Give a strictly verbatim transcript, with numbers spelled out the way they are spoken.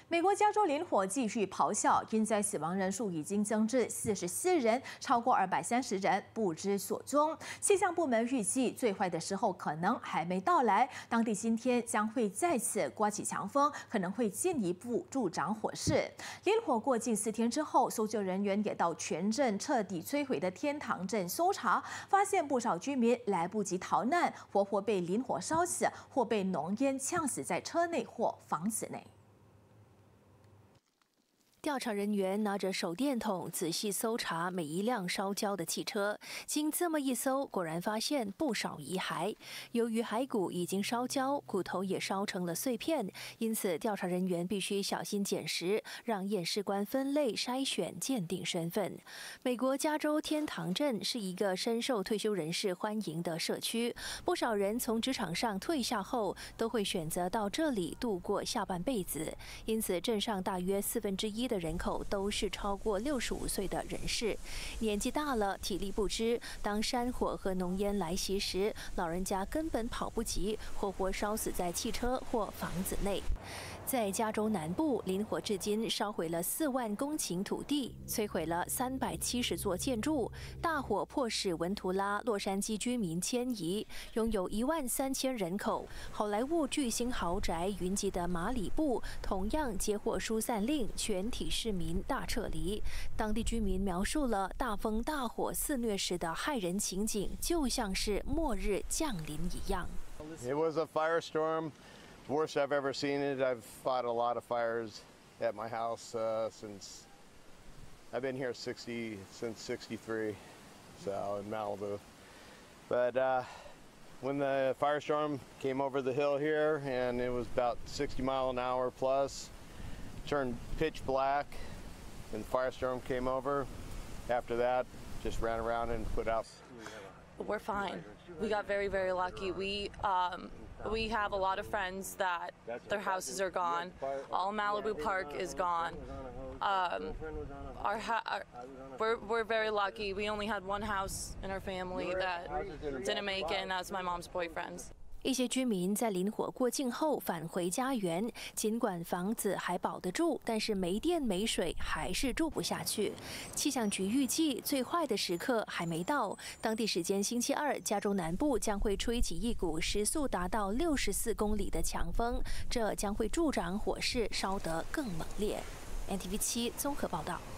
美国加州林火继续咆哮，因灾死亡人数已经增至四十四人，超过二百三十人不知所踪。气象部门预计，最坏的时候可能还没到来，当地今天将会再次刮起强风，可能会进一步助长火势。林火过境四天之后，搜救人员也到全镇彻底摧毁的天堂镇搜查，发现不少居民来不及逃难，活活被林火烧死，或被浓烟呛死在车内或房子内。 调查人员拿着手电筒仔细搜查每一辆烧焦的汽车，经这么一搜，果然发现不少遗骸。由于骸骨已经烧焦，骨头也烧成了碎片，因此调查人员必须小心捡拾，让验尸官分类筛选，鉴定身份。美国加州天堂镇是一个深受退休人士欢迎的社区，不少人从职场上退下后，都会选择到这里度过下半辈子。因此，镇上大约四分之一的 人口都是超过六十五岁的人士，年纪大了，体力不支。当山火和浓烟来袭时，老人家根本跑不及，活活烧死在汽车或房子内。 在加州南部，林火至今烧毁了四万公顷土地，摧毁了三百七十座建筑。大火迫使文图拉、洛杉矶居民迁移，拥有一万三千人口。好莱坞巨星豪宅云集的马里布同样接获疏散令，全体市民大撤离。当地居民描述了大风大火肆虐时的骇人情景，就像是末日降临一样。 It was a firestorm. Worst I've ever seen it. I've fought a lot of fires at my house uh, since I've been here sixty since sixty-three, so in Malibu. But uh, when the firestorm came over the hill here, and it was about sixty mile an hour plus, turned pitch black, and the firestorm came over. After that, just ran around and put out. We're fine. We got very, very lucky. We um, we have a lot of friends that their houses are gone. All Malibu Park is gone. Um, our, ha our we're we're very lucky. We only had one house in our family that didn't make it, and that's my mom's boyfriend's. 一些居民在林火过境后返回家园，尽管房子还保得住，但是没电没水还是住不下去。气象局预计最坏的时刻还没到，当地时间星期二，加州南部将会吹起一股时速达到六十四公里的强风，这将会助长火势烧得更猛烈。N T V 七综合报道。